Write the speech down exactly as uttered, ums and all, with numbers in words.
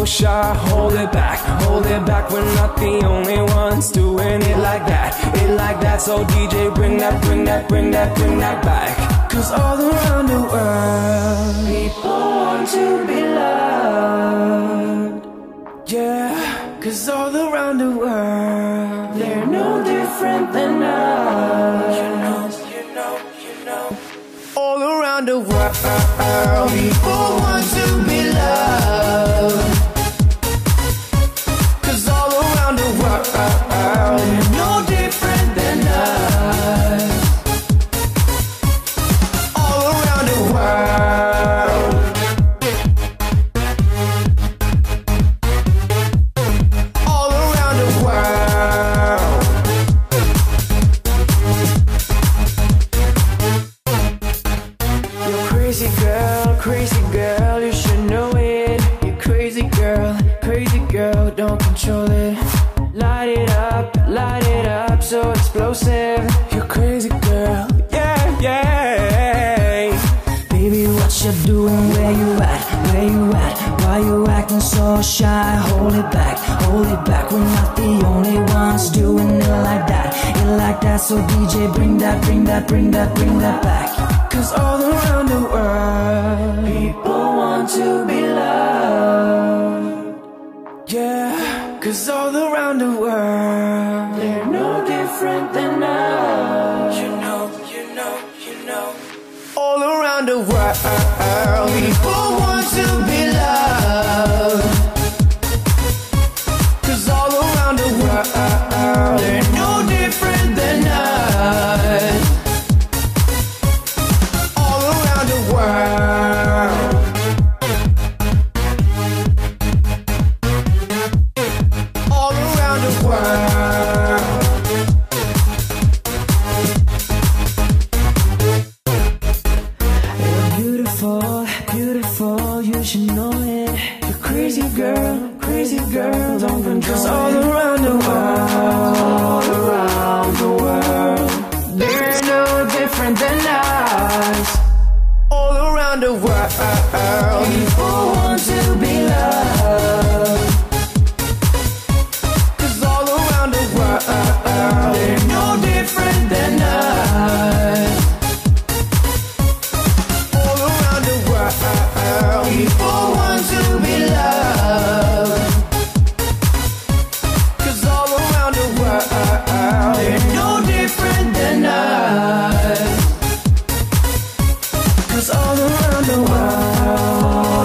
so shy. Hold it back, hold it back. We're not the only ones doing it like that, it like that. So D J, bring that, bring that, bring that, bring that back. Cause all around the world, people want to be loved. Yeah, cause all around the world, they're no different than us. You know, you know, you know. All around the world, people want to be loved. Cause all around the world, they're no different than us. All around the world, all around the world. You're crazy girl, crazy girl, you should know it. You're crazy girl, crazy girl, don't control it. Light it up, light it up, so explosive. You're crazy girl, yeah, yeah. Baby, what you doing, where you at, where you at? Why you acting so shy? Hold it back, hold it back. We're not the only ones doing it like that, it like that. So D J, bring that, bring that, bring that, bring that back. Cause all around the world, people want to be loved. Yeah, cause all around the world, they're no different than us. You know, you know, you know. All around the world, people want to be loved. Cause all around the world, they're no different than us. All around the world, all around the world. You're beautiful, beautiful, you should know it. You're crazy girl, crazy girl, don't control it. All around the world, all around the world, they're no different than us. All around the world, people want to be loved. Cause all around the world, they're no different than us. All around the world, people want to be loved. Cause all around the world, they're no different than us. Cause all around the world,